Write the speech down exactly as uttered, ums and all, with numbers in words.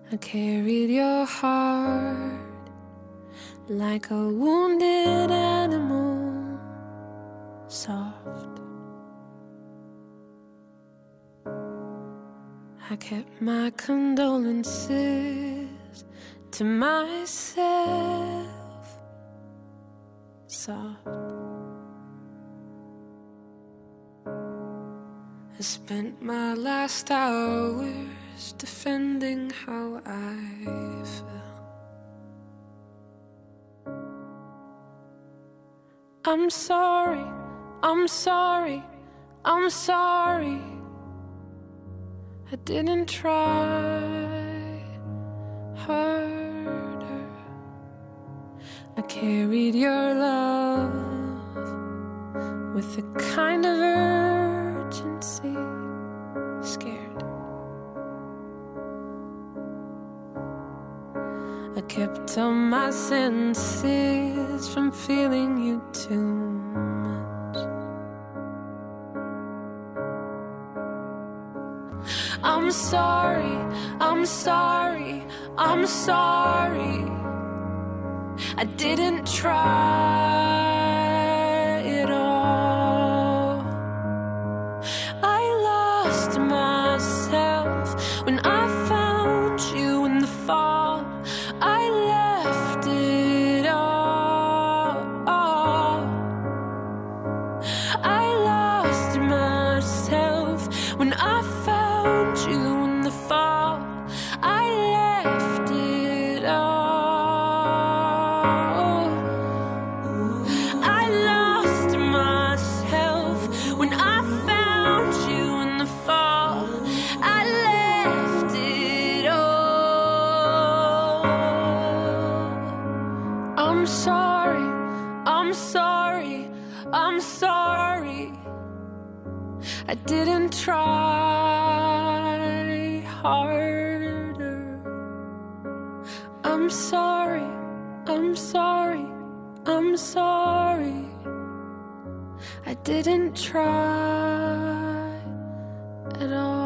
I carried your heart like a wounded animal, soft. I kept my condolences to myself, soft. I spent my last hours defending how I felt. I'm sorry, I'm sorry, I'm sorry. I didn't try harder. I carried your love with a kind of urgency, scared. I kept all my senses from feeling you too much. I'm sorry, I'm sorry, I'm sorry. I didn't try at all. I lost myself when I found you in the fall. I left it all. I lost myself when I found you in the fall. I left it all. I lost myself when I found you in the fall. I left it all. I'm sorry, I'm sorry, I'm sorry. I didn't try harder. I'm sorry, I'm sorry, I'm sorry. I didn't try at all.